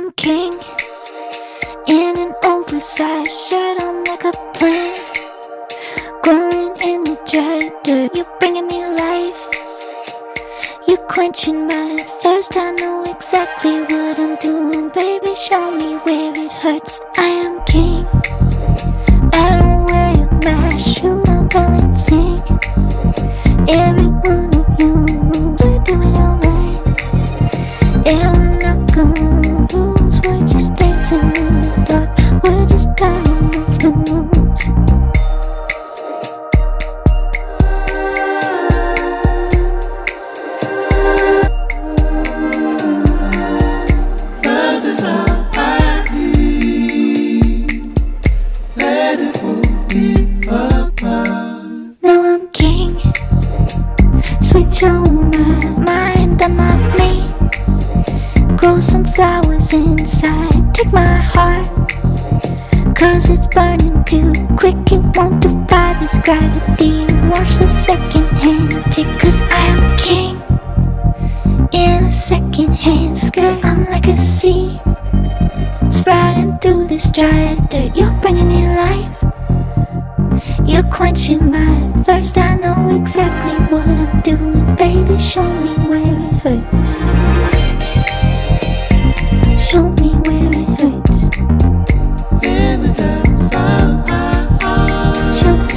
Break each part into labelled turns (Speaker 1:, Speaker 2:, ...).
Speaker 1: am king. In an oversized shirt, I'm like a plant growing in the dry dirt. You're bringing me life, you're quenching my thirst. I know exactly what I'm doing, baby, show me where it hurts. I am king, I don't wear your mask, shoes, I'm balancing. Every one of your moves, we're doing alright. Yeah, we're not gonna lose, we're just dancing in the dark. We're just turning off the moves.
Speaker 2: Love is all I need. Let it pull me apart.
Speaker 1: Now I'm king, switch on my mind, unlock me. Grow some flowers inside, take my heart, cause it's burning too quick. It won't defy this gravity. Watch the second hand tick, cause I am king. In a second hand skirt, I'm like a sea sprouting through this dry dirt. You're bringing me life, you're quenching my thirst. I know exactly what I'm doing, baby, show me where it hurts. Show me where it hurts.
Speaker 2: In the depths of my heart.
Speaker 1: Show me.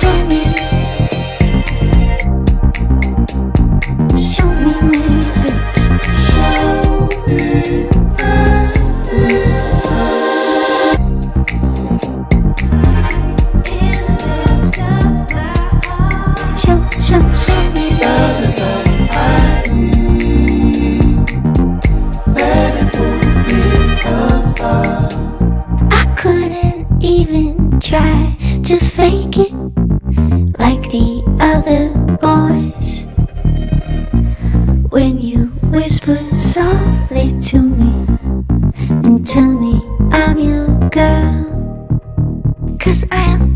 Speaker 1: Show me where it hurts.
Speaker 2: Show me where it hurts.
Speaker 1: In the depths of my heart. Show me.
Speaker 2: Love is all I need. Let it pull me apart.
Speaker 1: I couldn't even try to fake it like the other boys. When you whisper softly to me and tell me I'm your girl, cause I am